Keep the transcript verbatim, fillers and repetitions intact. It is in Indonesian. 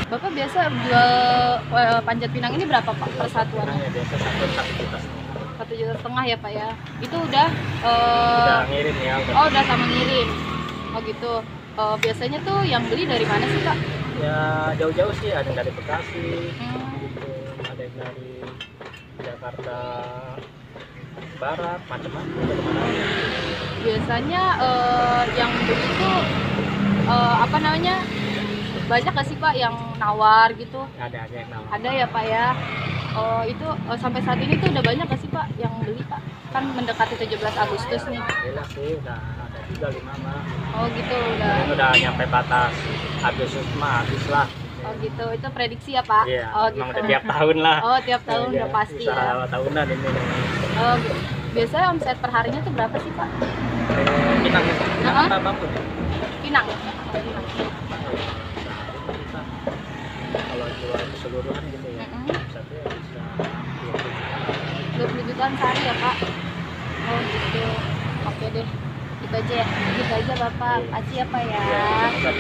Bapak biasa jual eh, panjat pinang ini berapa Pak per satuannya? Pinangnya biasa satu satu juta. Satu juta setengah ya Pak ya. Itu udah Udah eh, ngirim ya. Udah. oh udah sama ngirim. Oh gitu. Eh, biasanya tuh yang beli dari mana sih Pak? Ya jauh-jauh sih, ada yang dari Bekasi, Hmm, gitu, ada yang dari Jakarta Barat, macam-macam dari mana. biasanya eh, yang beli tuh eh, apa namanya? Banyak gak sih Pak yang nawar gitu? Ada ada yang nawar. Ada ya Pak ya. Oh itu eh, sampai saat ini tuh udah banyak gak sih Pak yang beli Pak? Kan mendekati tujuh belas Agustus nih. Alhamdulillah sih udah ada juga lima mah. Oh gitu udah. Ini udah nyampe batas Agustus mah habis lah. Oh gitu. Itu prediksi ya Pak? Iya, Oh emang gitu. udah tiap tahun lah. Oh tiap tahun Iya, udah pasti ya. usaha tahunan ini. Oh, bi- biasanya omset per harinya tuh berapa sih Pak? Eh, Pinang itu. Hah? Apa bambu ya? Pinang. Oh, Pinang. Bisa. Kalau jual keseluruhan gitu ya, Mm-mm. satu ya bisa dua puluh jutaan sehari ya Pak? Oh gitu. Oke deh. Gitu aja ya. Gitu aja Bapak. Kasih ya Pak ya. dua puluh juta.